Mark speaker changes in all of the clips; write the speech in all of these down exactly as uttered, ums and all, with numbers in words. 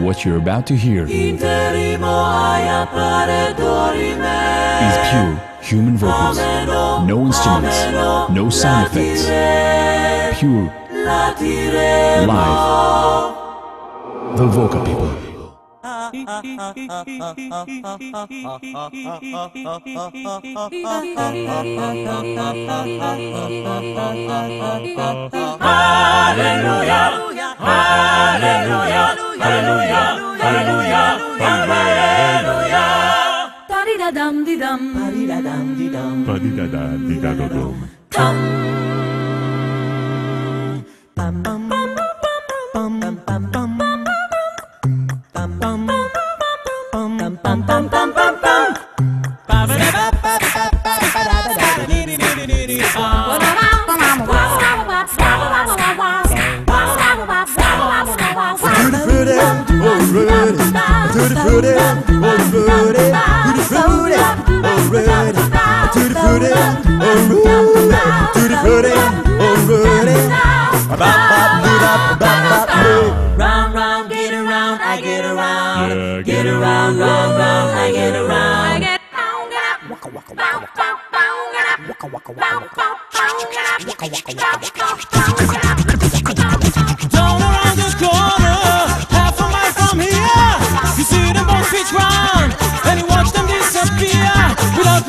Speaker 1: What you're about to hear is pure human vocals, no instruments, no sound effects, pure, live, the Voca people.
Speaker 2: Hallelujah, hallelujah, hallelujah, hallelujah, hallelujah.
Speaker 3: Ba-di-da-dum-di-dum,
Speaker 2: Ba-di-da-dum-di-dum,
Speaker 4: Ba-di-da-da-di-da-do-dum.
Speaker 2: Tum.
Speaker 5: Tutti frutti, oh frutti, tutti frutti, oh frutti, tutti frutti, oh frutti, tutti frutti, oh frutti.
Speaker 2: Round, round, get around, I get around.
Speaker 4: Yeah,
Speaker 2: Get around, round, round, I get around.
Speaker 3: I get round, get up, bow, bow, bow, get up, bow, bow, bow, get up, bow, bow, bow, get up.
Speaker 6: Down around this corner, half a mile from here, you see them both pitch round, and you watch them disappear without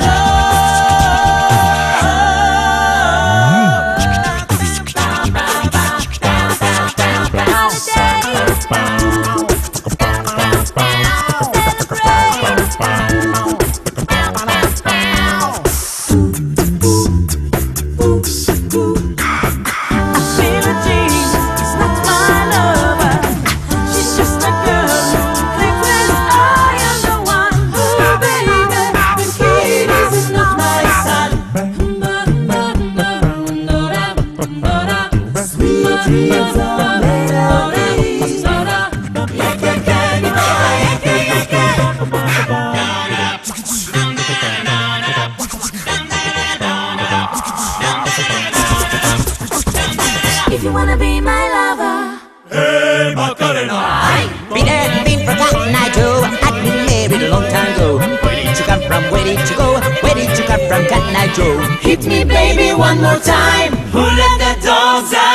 Speaker 3: If you wanna be my lover,
Speaker 2: Hey, Macarena.
Speaker 5: Been there, been forgotten, I do. I'd been married a long time ago. Where did you come from? Where did you go? Where did you come from, Cotton Eye Joe?
Speaker 2: Hit me, baby, one more time. Who let the dogs out?